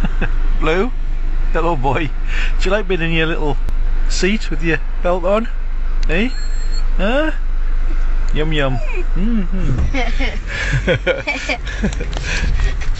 Blue, hello boy. Do you like being in your little seat with your belt on? Eh? Huh? Yum yum. Mm-hmm.